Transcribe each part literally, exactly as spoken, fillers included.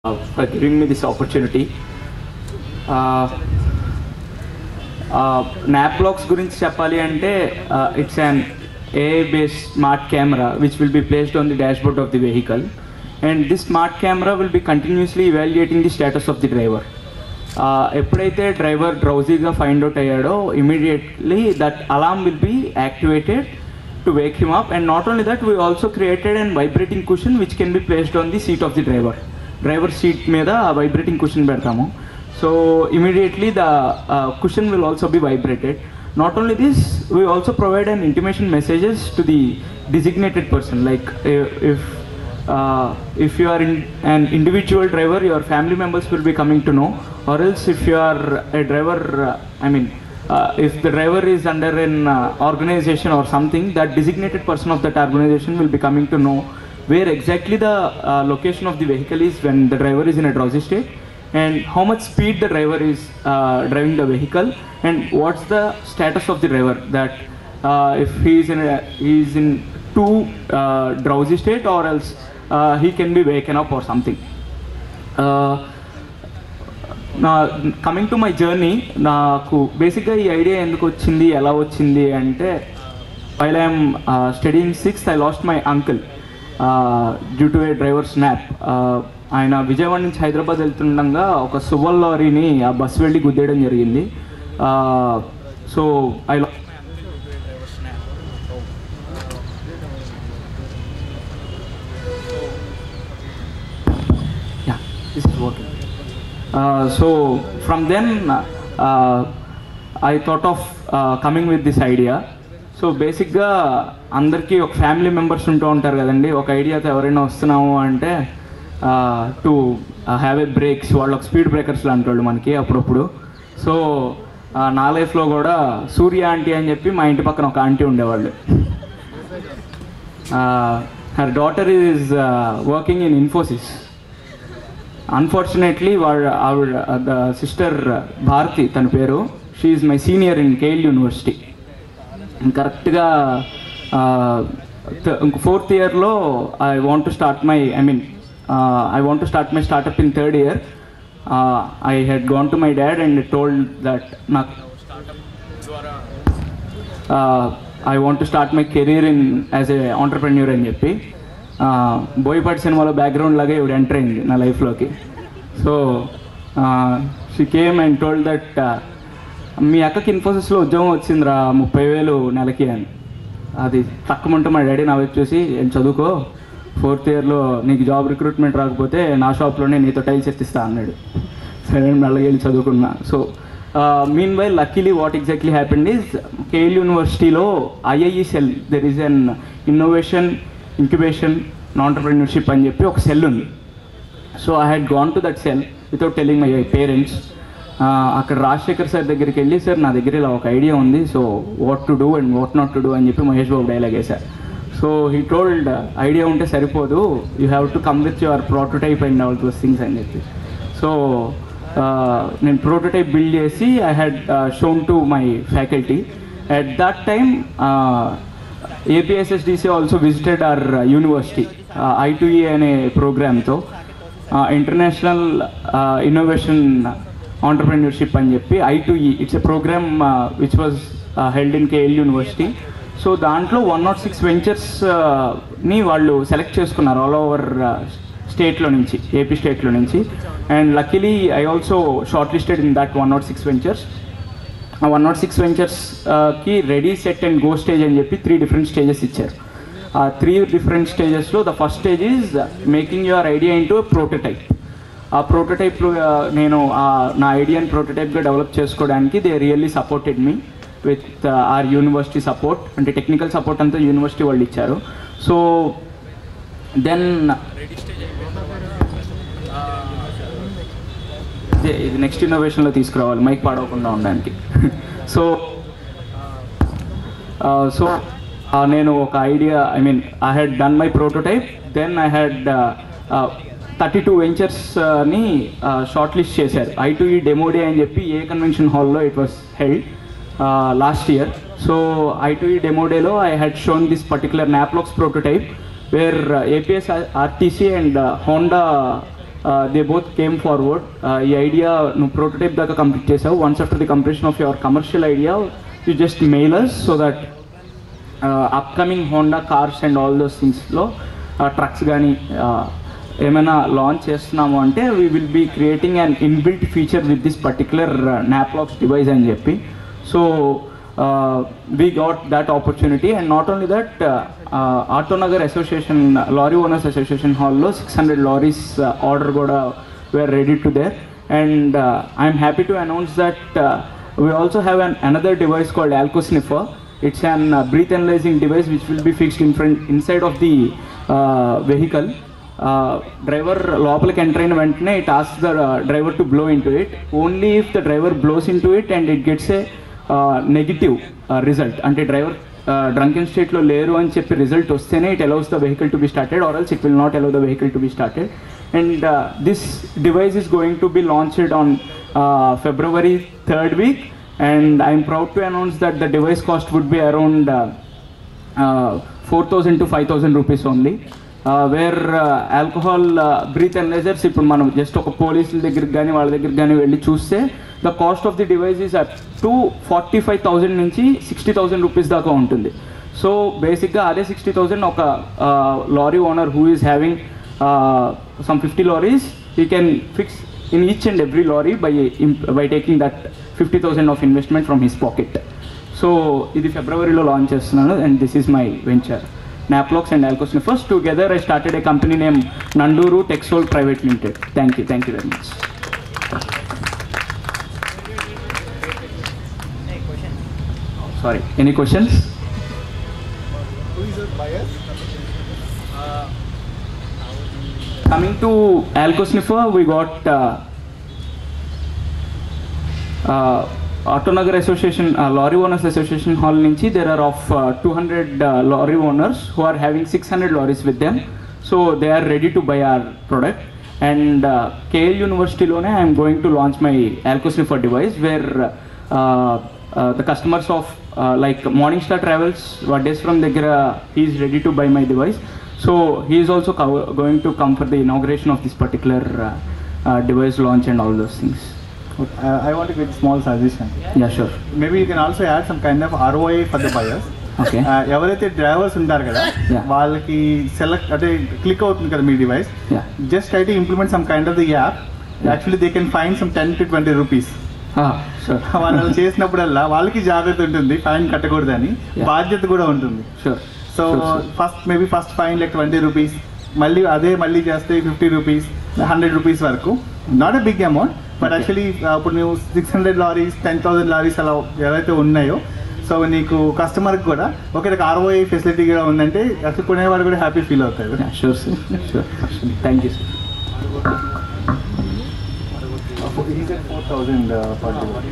uh, for giving me this opportunity. Uh, uh, Naplox గురించి చెప్పాలి అంటే uh, it's an A I based smart camera which will be placed on the dashboard of the vehicle, and this smart camera will be continuously evaluating the status of the driver. Uh, ఎప్పుడైతే driver డ్రౌజీగా find out అయ్యాడో immediately that alarm will be activated to wake him up, and not only that we also created an vibrating cushion which can be placed on the seat of the driver. Driver seat మీద vibrating cushion పెడతాము. So immediately the uh, cushion will also be vibrated. Not only this, we also provide an intimation messages to the designated person, like if uh, if you are in an individual driver, your family members will be coming to know, or else if you are a driver, uh, I mean uh, if the driver is under an uh, organization or something, that designated person of that organization will be coming to know where exactly the uh, location of the vehicle is when the driver is in a drowsy state, and how much speed the driver is uh, driving the vehicle, and what's the status of the driver, that uh, if he is in a, he is in too uh, drowsy state, or else uh, he can be waken up or something. Uh, now coming to my journey, నాకు బేసిక్గా ఈ idea ఎందుకు వచ్చింది, ఎలా వచ్చింది అంటే, while I am uh, studying sixth, I lost my uncle uh, due to a driver snap. uh, ఆయన విజయవాడ నుంచి హైదరాబాద్ వెళ్తుండగా ఒక సువల్ లారీని ఆ బస్సు వెళ్ళి గుద్దేయడం జరిగింది. So I this is working. So from then I thought of coming with this idea. So బేసిక్గా అందరికీ ఒక ఫ్యామిలీ మెంబర్స్ ఉంటూ ఉంటారు కదండి, ఒక ఐడియాతో ఎవరైనా వస్తున్నాము అంటే టు హ్యావ్ ఏ బ్రేక్స్, వాళ్ళు ఒక స్పీడ్ బ్రేకర్స్ లాంటి వాళ్ళు మనకి అప్పుడప్పుడు. సో నా లైఫ్లో కూడా సూర్య ఆంటీ అని చెప్పి మా ఇంటి పక్కన ఒక ఆంటీ ఉండేవాళ్ళు. Her daughter is working in Infosys. Unfortunately వాళ్ళ ఆవిడ ద సిస్టర్ భారతి తన పేరు, she is my senior in KL university. కరెక్ట్గా ఇంక ఫోర్త్ ఇయర్లో I want to start my I mean Uh, I want to start my startup in third year. Uh, I had gone to my dad and told that uh, I want to start my career in as a entrepreneur అని చెప్పి. బోయపాటి సినిమాలో background లాగా ఇవి enter అయింది నా లైఫ్లోకి. So she came and told that మీ అక్కకి ఇన్ఫోసిస్లో ఉద్యోగం వచ్చిందిరా ముప్పై వేలు నెలకి అని. అది తక్కువ మా డాడీ నా వైపు చూసి ఏం చదువుకో, ఫోర్త్ ఇయర్లో నీకు జాబ్ రిక్రూట్మెంట్ రాకపోతే నా షాప్లోనే నీతో టైల్స్ ఎత్తిస్తా అన్నాడు. సరే మెల్లగా వెళ్ళి చదువుకున్నా. So mean while luckily what exactly happened is, KL యూనివర్సిటీలో IIE cell, there is an innovation incubation entrepreneurship అని చెప్పి ఒక సెల్ ఉంది. So I had gone to that cell without telling my parents. అక్కడ రాజశేఖర్ సార్ దగ్గరికి వెళ్ళి, సార్ నా దగ్గర ఇలా ఒక ఐడియా ఉంది, so what to do and what not to do అని చెప్పి మహేష్ బాబు డైలాగ్ వేశారు. సో హీ టోల్డ్, ఐడియా ఉంటే సరిపోదు, you have to come with your prototype and all those things అని చెప్పి. సో నేను ప్రోటోటైప్ బిల్డ్ చేసి I had shown to my faculty. At that time APSSDC also visited our university I two E అనే ప్రోగ్రామ్తో, international innovation entrepreneurship అని చెప్పి I two ఈ. It's a program which was held in KL university. So దాంట్లో one nought six వెంచర్స్ని వాళ్ళు select చేసుకున్నారు all over స్టేట్లో నుంచి, ఏపీ స్టేట్లో నుంచి. And luckily I also short listed in that one nought six ventures. ఆ వన్ నాట్ సిక్స్ వెంచర్స్కి ready, set and go stage అని చెప్పి త్రీ డిఫరెంట్ స్టేజెస్ ఇచ్చారు. ఆ త్రీ డిఫరెంట్ స్టేజెస్లో the first stage is making your idea into prototype. ఆ ప్రోటోటైప్లో నేను నా ఐడియాని ప్రోటోటైప్గా డెవలప్ చేసుకోవడానికి they really supported me with our university support, అంటే టెక్నికల్ సపోర్ట్ అంతా యూనివర్సిటీ వాళ్ళు ఇచ్చారు. సో దెన్ ఇది నెక్స్ట్ ఇన్నోవేషన్లో తీసుకురావాలి మైక్ పాడవకుండా ఉండడానికి. సో సో నేను ఒక idea, I mean I had done my prototype, then I had thirty two వెంచర్స్ని షార్ట్ లిస్ట్ చేశారు. I two E demo day అని చెప్పి ఏ కన్వెన్షన్ హాల్లో it was held Uh, last year. So I two E demo day lo I had shown this particular Naplox prototype where uh, A P S R T C and uh, Honda they both came forward. ఈ idea నువ్వు prototype దాకా complete చేసావు. Once after the completion of your commercial idea you just mail us so that upcoming Honda cars and all those థింగ్స్లో trucks కానీ ఏమైనా launch చేస్తున్నాము అంటే we will be creating an inbuilt feature with this particular నాప్లాక్స్ device అని చెప్పి. So we got that opportunity. And not only that Autonagar association lorry owners association హాల్లో six hundred lorries order కూడా we're ready to there. And I'm happy to announce that we also have an another device called alco sniffer. It's an uh, breath analyzing device which will be fixed in front inside of the uh, vehicle. Uh, driver లోపలికి enter అయిన వెంటనే it asks the uh, driver to blow into it. Only if the driver blows into it and it gets a uh, negative uh, result, అంటే డ్రైవర్ drunken స్టేట్లో లేరు అని చెప్పి result వస్తేనే it allows the vehicle to be started, or else it will not allow the vehicle to be started. And uh, this device is going to be launched on uh, February third week. And I'm proud to announce that the device cost would be around uh, uh, four thousand to five thousand rupees only. Uh, where uh, alcohol uh, breath analyzers, ఇప్పుడు మనం just ఒక పోలీసుల దగ్గరికి కానీ వాళ్ళ దగ్గరికి కానీ వెళ్ళి చూస్తే the cost of the device is up to forty five thousand నుంచి సిక్స్టీ థౌజండ్ రూపీస్ దాకా ఉంటుంది. సో బేసిక్గా అదే సిక్స్టీ థౌజండ్ ఒక lorry owner who is having some fifty lorries he can fix in each and every lorry by by taking that fifty thousand of investment from his pocket. So ఇది ఫిబ్రవరిలో launch చేస్తున్నాను. and this is my venture, Naplox and Alco Sniffers. Together I started a company named Nanduru Texol Private Limited. Thank you, thank you very much. Sorry, any questions? Who is your buyer? Uh, Coming to Alco Sniffer, we got uh, uh, Autonagar Association, uh, Lorry Owners Association Hall Nunchi. There are of uh, two hundred uh, lorry owners who are having six hundred lorries with them. So they are ready to buy our product. And uh, K L University lone I am going to launch my Alco Sniffer device, where uh, uh, the customers of uh, like Morningstar Travels, what days from దగ్గర he is ready to buy my device. So he is also co- going to come for the inauguration of this particular uh, uh, device launch and all those things. Uh, I want to give a small suggestion. Yeah, sure. Maybe you can also add some kind of R O I for the buyers. Okay. ఎవరైతే drivers ఉంటారు కదా Yeah. వాళ్ళకి select అంటే click అవుతుంది కదా మీ device, Yeah. Just try to implement some kind of the app. Actually they can fine some ten to twenty rupees. Ah, sure. వాళ్ళు చేసినప్పుడల్లా వాళ్ళకి జాగ్రత్త ఉంటుంది, ఫైన్ కట్టకూడదని Yeah. బాధ్యత కూడా ఉంటుంది. Sure. So first maybe first fine like twenty rupees, మళ్ళీ అదే మళ్ళీ చేస్తే ఫిఫ్టీ రూపీస్ హండ్రెడ్ రూపీస్ వరకు. Not a big amount, but actually ఇప్పుడు నువ్వు six hundred lorries ten thousand lorries అలా ఏవైతే ఉన్నాయో, సో నీకు కస్టమర్కి కూడా ఒక ఆర్ఓఐ ఫెసిలిటీ కూడా ఉందంటే అసలు కొనేవాడు కూడా హ్యాపీ ఫీల్ అవుతారు. Sure, sir. Sure. Thank you, sir. four thousand uh, for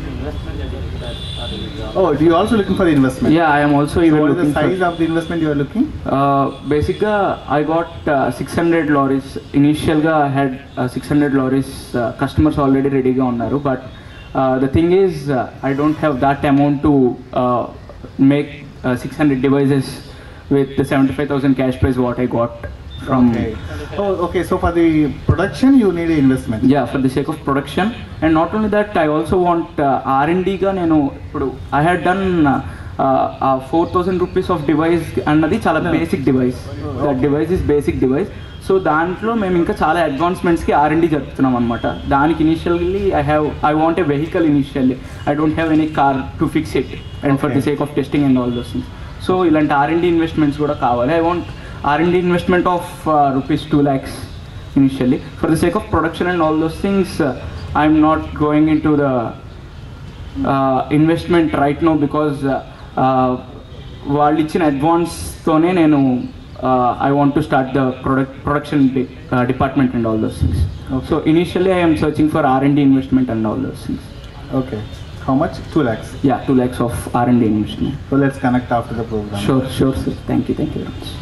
oh, do you also looking for the investment? Yeah, I am also even so what is looking the size for, of the investment you are looking? Uh, basically, I got uh, six hundred lorries. Initially, I had uh, six hundred lorries. Uh, customers already ready ga unnaru, but uh, the thing is, uh, I don't have that amount to uh, make uh, six hundred devices with the seventy-five thousand cash prize what I got from. Okay. Oh, okay. So for the production, you need an investment. Yeah, for the sake of production. And not only that, I also want uh, R and D ga nenu ippudu I had done uh, uh, four thousand rupees of device annadi chala No. basic device. Oh, That okay. device is basic device. So దాంట్లో మేము ఇంకా చాలా అడ్వాన్స్మెంట్స్కి R and D జరుపుతున్నాం అనమాట. దానికి initially I have I want a vehicle initially. I don't have any car to fix it and for the sake of testing and all those things. So ఇలాంటి R and D investments కూడా కావాలి. I want R and D investment of rupees two lakhs initially. For the sake of production and all those things I'm not going in to the investment right now, because వాళ్ళు ఇచ్చిన అడ్వాన్స్తోనే నేను Uh, I want to start the product production de- uh, department and all those things. Okay. So initially I am searching for R and D investment and all those things. Okay. How much? Two lakhs. Yeah, two lakhs of R and D investment. So let's connect after the program. Sure, sure, sir. Thank you, thank you very much.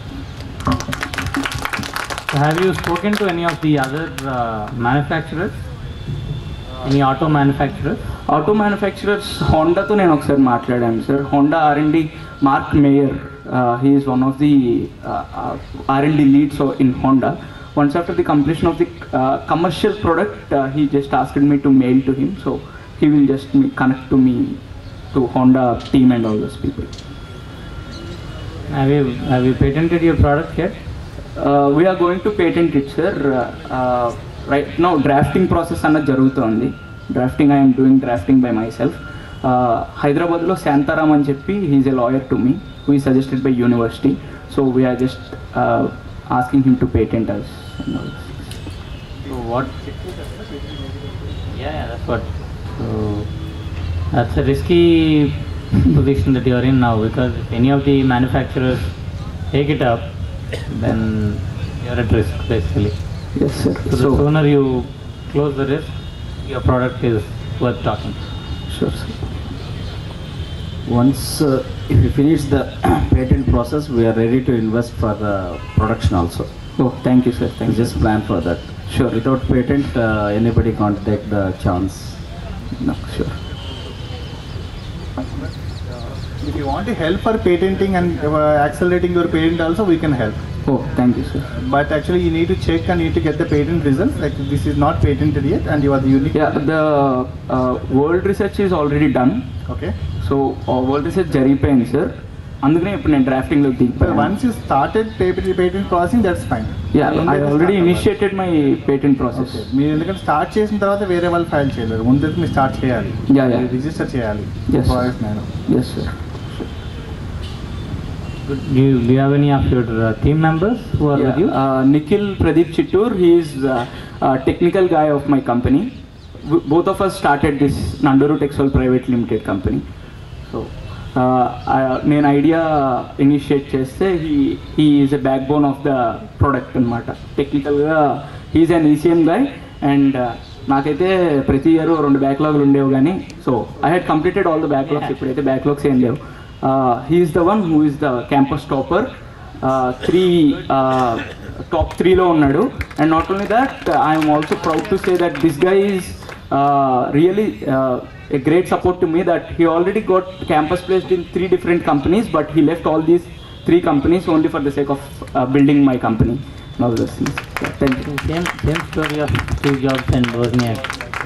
So have you spoken to any of the other uh, manufacturers? Any auto manufacturers? Auto manufacturers హోండాతో నేను ఒకసారి మాట్లాడాను sir. Honda R and D Mark Meyer, he is one of the R and D leads in Honda. once after the completion of the uh, commercial product, uh, he just asked me to mail to him. So he will just me- connect to me, to Honda team and all those people. Have you have you patented your product yet? Uh, we are going to patent it, sir. Uh, uh, right now, drafting process అన్న జరుగుతోంది. Drafting, I am doing drafting by myself. Uh, హైదరాబాద్లో శాంతారామ్ అని చెప్పి he's a lawyer to me, who is suggested by university. So we're just asking him to patent us. So what? Yeah, yeah, that's what. So that's a risky position that you are in now, because if any of the manufacturers take it up, then you are at risk basically. Yes, sir. So the sooner you close the risk, your product is worth talking. Sure, sir. Once uh, if we finish the patent process, we are ready to invest for the production also. Oh, thank you, sir. Thank We you. just plan for that. Sure. Without patent, uh, anybody can't take the chance. No, sure. If you want to help for patenting and uh, accelerating your patent also, we can help. Oh, thank you, sir. But actually you need to check and need to get the patent results, like this is not patented yet and you are the unique. Yeah, the uh, world research is already done. Okay. So uh, world research జరిగిపోయింది, sir. అందుకనే ఇప్పుడు నేను డ్రాఫ్టింగ్లో But దిగిపోయాను. once you started patent, patent processing, that's fine. Yeah, I already initiated my patent process. Okay. మీరు ఎందుకంటే start చేసిన తర్వాత వేరే వాళ్ళు ఫైల్ చేయలేరు, ముందు మీరు స్టార్ట్ చేయాలి. Yeah, yeah. రిజిస్టర్ చేయాలి. Yes, sir. Process నేను. Yes, sir. Good. Do you, do you have any of your uh, team members who are Yeah, with you? uh, Nikhil Pradeep Chittur, he is uh, a technical guy of my company. W- both of us started this Nanduru Textile Private Limited company. So, uh, I, నేను idea initiate చేస్తే he he is a back bone of the product అనమాట. టెక్నికల్గా he's an ECM guy and నాకైతే ప్రతి year రెండు బ్యాక్లాగ్లు ఉండేవి కానీ, so I had completed all the backlogs. ఇప్పుడైతే బ్యాక్లాగ్స్ ఏం లేవు. He is the one who is the campus topper. Three top త్రీలో ఉన్నాడు. And not only that, I'm also proud to say that this guy is really a great support to me, that he already got campus placed in three different companies, but he left all these three companies only for the sake of uh, building my company and all those things. Yeah, thank you. Same same story of Steve Jobs and Wozniak.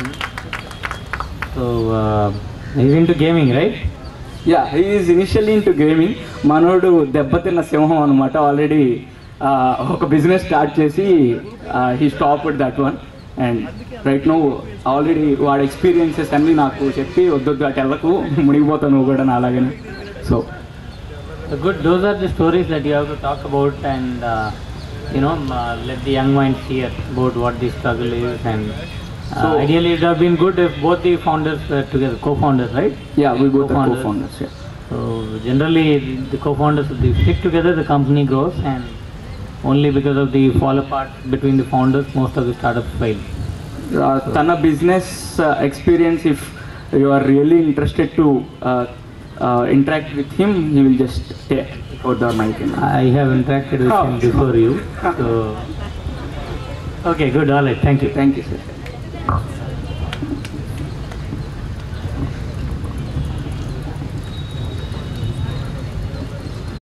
So uh, he's into gaming, right? Yeah, he is initially into gaming. మనోడు దెబ్బతిన్న సింహం అనమాట. Already ఒక business start చేసి he stopped that one. And right now already వాడి experiences అన్నీ నాకు చెప్పి వద్దొద్దు అటు వెళ్ళకు, మునిగిపోతావు నువ్వు కూడా నా అలాగనే. So So good. Those are the stories that you have to talk about, and uh, you know, uh, let the young minds hear about what the struggle is. And uh, So- ideally, it would have been good if both the founders were together, co-founders, right? yeah, we both are Co-founders. co-founders. Yeah. So generally, the co-founders, if they stick together, the company grows, and only because of the fall apart between the founders, most of the startups fail. Uh, తన business experience, if you are really interested to interact with him, he will just take out the mic. And I have interacted with Oh. him before you. So okay, good. All right. Thank you. thank you, sir.